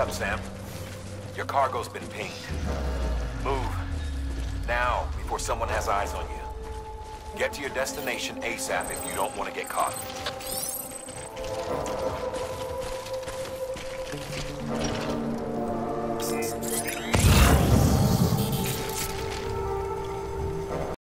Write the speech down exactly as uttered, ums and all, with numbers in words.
up, Sam. Your cargo's been pinged. Move. Now, before someone has eyes on you. Get to your destination ASAP if you don't want to get caught.